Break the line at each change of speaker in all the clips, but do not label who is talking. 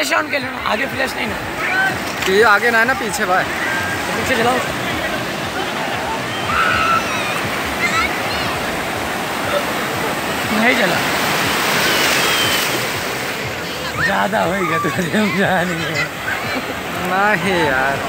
Flash on कर लेना, आगे फ्लैश नहीं ना,
ये आगे ना है ना पीछे भाई,
तो पीछे चलाओ। नहीं चला, ज़्यादा होएगा तो हम जानेंगे
नहीं यार।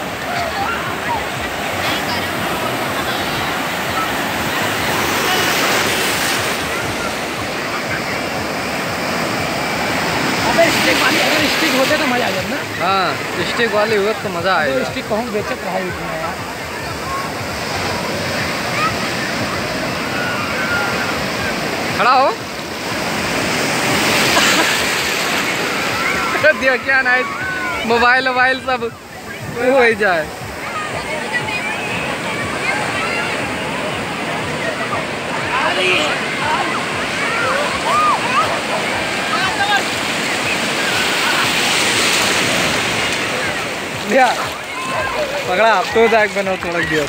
अबे स्टिक वाली, अगर स्टिक होते तो मजा आ जाता ना।
हाँ स्टिक वाली हुआ तो मज़ा आएगा।
स्टिक को हम बेचत रहा है यार।
खड़ा हो दिया क्या नाइस, मोबाइल वोबाइल सब हो ही जाए। पकड़ा आप तो बैग बनाओ थोड़ा दिया।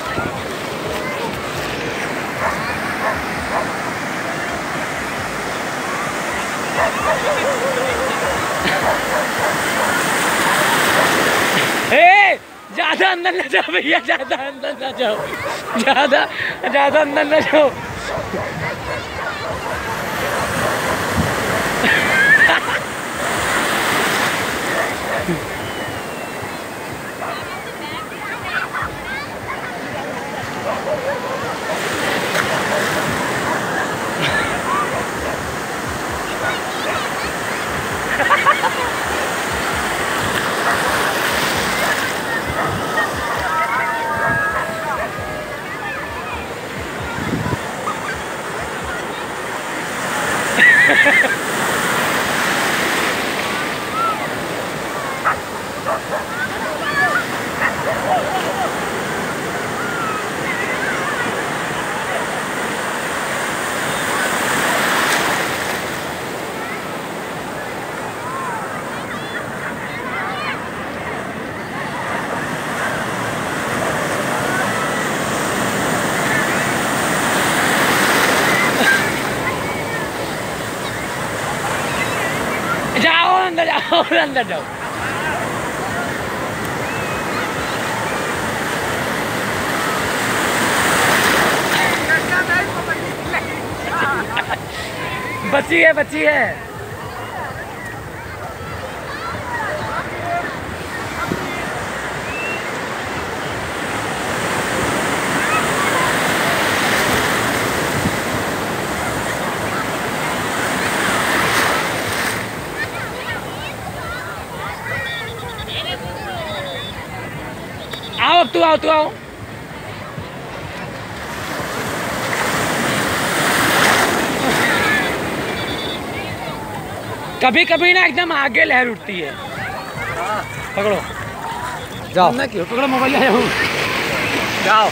ज़्यादा अंदर न जाओ भैया, ज़्यादा अंदर न जाओ, ज़्यादा अंदर न जाओ। जाओ अंदर जाओ, अंदर जाओ। बची है, बची है। आओ अब, तू आओ, तू आओ। कभी कभी ना एकदम आगे लहर उठती है। पकड़ो,
जाओ
ना क्यों पकड़ो, मोबाइल ले आओ,
जाओ।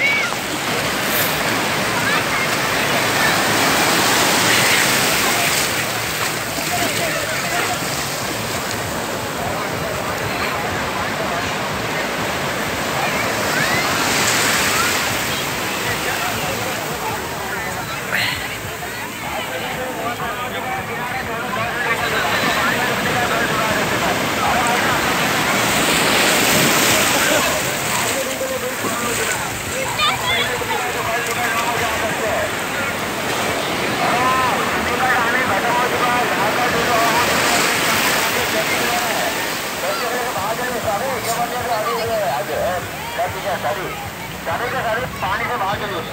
पानी से बाहर चलिए।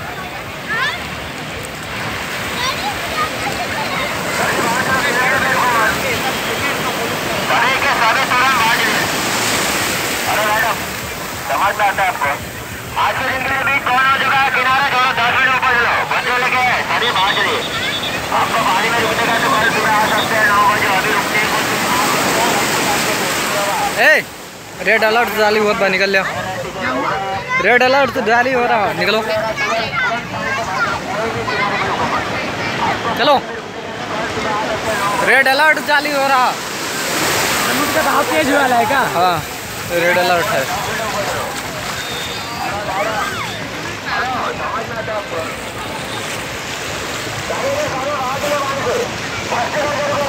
अरे मैडम समझ में आता है आपको? आज की जिंदगी में कौन हो चुका है, किनारे छोड़ो, 10 मिनट ऊपर चलो, बच्चे लेके सभी बाहर चलिए। आपको पानी में रुकने का तो कल सुबह आ सकते हैं 9 बजे, अभी रुकने को। रेड अलर्ट जाली हुआ था, निकल लिया। रेड अलर्ट जाली हो रहा, निकलो चलो। रेड अलर्ट जाली हो रहा।
समुद्र का बहाव तेज वाला है क्या?
हाँ रेड अलर्ट है।